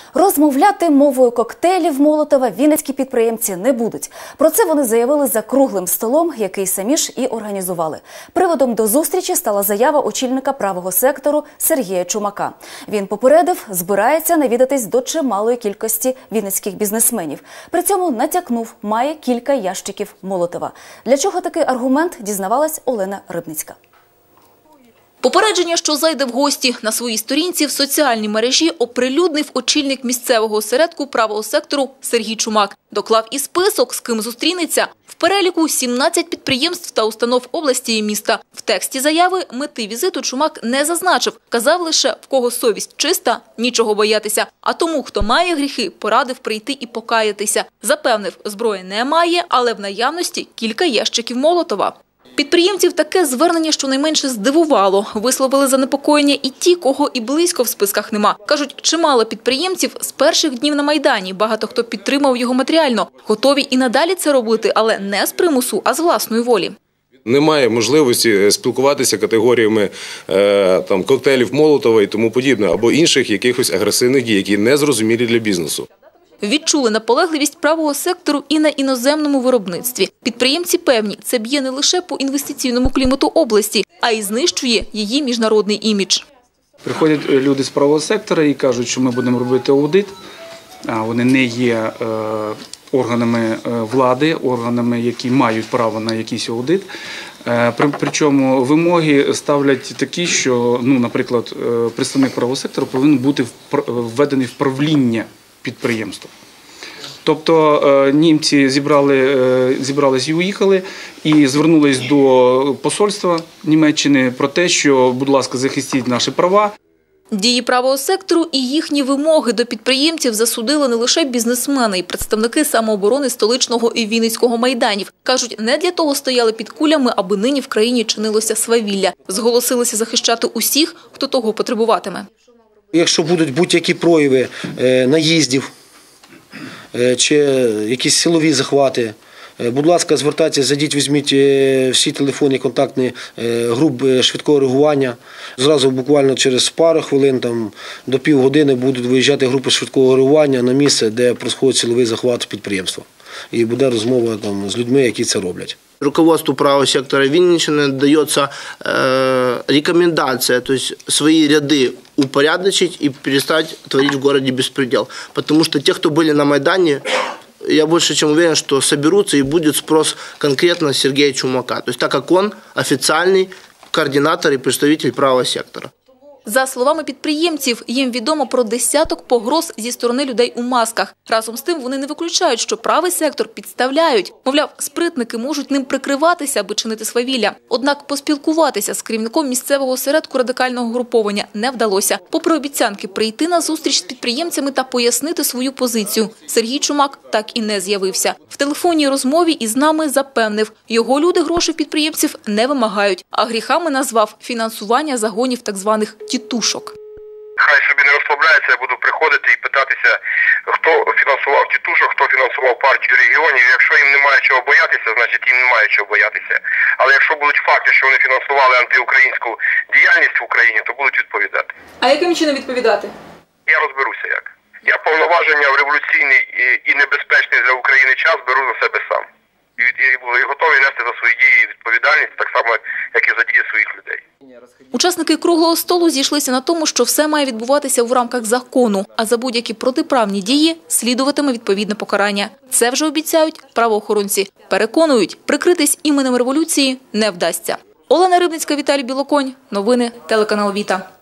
Розмовляти мовою коктейлів Молотова вінницькі підприємці не будуть. Про це вони заявили за круглим столом, який самі ж і організували. Приводом до зустрічі стала заява очільника правого сектору Сергія Чумака. Він попередив, збирається навідатись до чималої кількості вінницьких бізнесменів. При цьому натякнув, має кілька ящиків Молотова. Для чого такий аргумент, дізнавалась Олена Рибницька. Попередження, що зайде в гості, на своїй сторінці в соціальній мережі оприлюднив очільник місцевого осередку правого сектору Сергій Чумак. Доклав і список, з ким зустрінеться. В переліку 17 підприємств та установ області і міста. В тексті заяви мети візиту Чумак не зазначив. Казав лише, в кого совість чиста, нічого боятися. А тому, хто має гріхи, порадив прийти і покаятися. Запевнив, зброї немає, але в наявності кілька ящиків Молотова. Підприємців таке звернення щонайменше здивувало. Висловили занепокоєння і ті, кого і близько в списках нема. Кажуть, чимало підприємців з перших днів на Майдані. Багато хто підтримав його матеріально. Готові і надалі це робити, але не з примусу, а з власної волі. Немає можливості спілкуватися категоріями коктейлів Молотова і тому подібне, або інших якихось агресивних дій, які не зрозумілі для бізнесу. Відчули наполегливість правого сектору і на іноземному виробництві. Підприємці певні, це б'є не лише по інвестиційному клімату області, а й знищує її міжнародний імідж. Приходять люди з правого сектора і кажуть, що ми будемо робити аудит, а вони не є органами влади, органами, які мають право на якийсь аудит. Причому вимоги ставлять такі, що, наприклад, представник правого сектору повинен бути введений в правління підприємства. Тобто німці зібрались і уїхали, і звернулись до посольства Німеччини про те, що, будь ласка, захистіть наші права. Дії правого сектору і їхні вимоги до підприємців засудили не лише бізнесмени і представники самооборони столичного і Вінницького майданів. Кажуть, не для того стояли під кулями, аби нині в країні чинилося свавілля. Зголосилися захищати усіх, хто того потребуватиме. Якщо будуть будь-які прояви наїздів чи якісь силові захвати, будь ласка, звертайтеся, зайдіть, візьміть всі телефонні контактні груп швидкого реагування. Зразу буквально через пару хвилин, до півгодини будуть виїжджати групи швидкого реагування на місце, де проходить силовий захват підприємства. І буде розмова з людьми, які це роблять. Руководству правого сектора Винниччины дается рекомендация, то есть свои ряды упорядочить и перестать творить в городе беспредел. Потому что те, кто были на Майдане, я больше чем уверен, что соберутся и будет спрос конкретно Сергея Чумака. То есть так как он официальный координатор и представитель правого сектора. За словами підприємців, їм відомо про десяток погроз зі сторони людей у масках. Разом з тим вони не виключають, що правий сектор підставляють. Мовляв, спритники можуть ним прикриватися, аби чинити свавілля. Однак поспілкуватися з керівником місцевого осередку радикального груповання не вдалося. Попри обіцянки прийти на зустріч з підприємцями та пояснити свою позицію, Сергій Чумак так і не з'явився. В телефонній розмові із нами запевнив, його люди грошей підприємців не вимагають, а гріхами назвав фінансування загонів так званих тітушок. Хай собі не розслабляється, я буду приходити і питатися, хто фінансував тітушок, хто фінансував партію регіонів. Якщо їм немає чого боятися, значить їм немає чого боятися. Але якщо будуть факти, що вони фінансували антиукраїнську діяльність в Україні, то будуть відповідати. А яким чином відповідати? Я розберуся як. Я повноваження в революційний і небезпечний для України час беру на себе сам. І готовий нести за свої дії відповідальність, так само, як і за дії своїх людей. Учасники круглого столу зійшлися на тому, що все має відбуватися в рамках закону, а за будь-які протиправні дії слідуватиме відповідне покарання. Це вже обіцяють правоохоронці. Переконують, прикритись іменем революції не вдасться. Олена Рибницька, Віталій Білоконь. Новини телеканал Віта.